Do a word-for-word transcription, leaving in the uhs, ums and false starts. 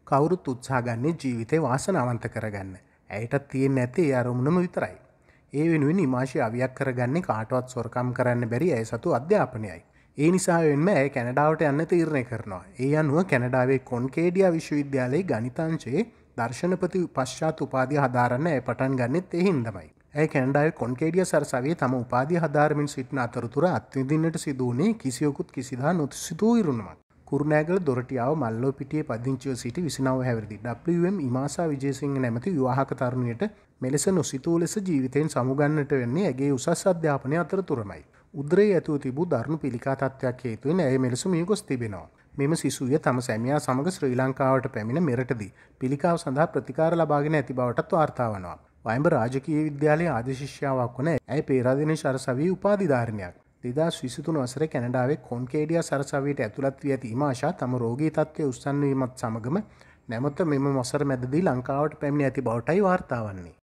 කවුරුත් උත්සාහ ගන්නේ ජීවිතේ වාසනාවන්ත කරගන්න. ඇයටත් තියෙන්නේ නැත්තේ ඒ අරමුණම විතරයි. ඒ වෙනුවෙන් ඉමාෂි අවියක් කරගන්නේ කාටවත් සොරකම් කරන්න බැරි ඇය සතු අධ්‍යාපනයයි. ඒ නිසා වෙන්ම ඇය කැනඩාවට යන්න තීරණය කරනවා. ඒ අනුව කැනඩාවේ කොන්කේඩියා විශ්වවිද්‍යාලයේ ගණිතාංශයේ දර්ශනපති පශ්චාත් උපාධිය හදාරන්න ඇය පටන් ගන්නෙත් ඒ හින්දාමයි. ඇය කැනඩාවේ කොන්කේඩියා සරසවියේ තම උපාධිය හදාරමින් සිටින අතරතුර අත්විඳින්නට සිදු වුණේ කිසියකුත් කිසිදා නොසිතූ ඉරුණමක්. කුරුණෑගල දොරටියාව මල්ලෝපිටියේ පදිංචිව සිටි විසිනව හැවිරිදි ඩබ්ලිව් එම් ඉමාසා විජේසිංහ නැමැති විවාහක තරුණියට මෙලෙස නොසිතූ ලෙස ජීවිතයෙන් සමුගන්නට වෙන්නේ ඇගේ උසස් අධ්‍යාපනය අතරතුරමයි. උදරයේ ඇතුව තිබූ දරුණු පිළිකා තත්ත්වයක් හේතුවෙන් ඇය මෙලෙස මිය ගොස් තිබෙනවා. මෙම සිසුවිය තම සැමියා සමග ශ්‍රී ලංකාවට පැමිණ මෙරටදී පිළිකාව සඳහා ප්‍රතිකාර ලබාගෙන ඇති බවටත් වාර්තා වනවා. වයඹ රාජකීය විද්‍යාලයේ ආදි ශිෂ්‍යාවක් වන ඇය පේරාදෙණිය සරසවියේ උපාධිධාරිණියක්. දෙදහස් විසිතුන වසරේ කැනඩාවේ කොන්කේඩියා සරසවියට ඇතුළත් වී ඇති ඉමාෂා තම රෝගී තත්ත්වය උස්සන් වීමත් සමගම නැවත මෙම වසර මැදදී ලංකාවට පැමිණ ඇති බවටයි වාර්තා වන්නේ.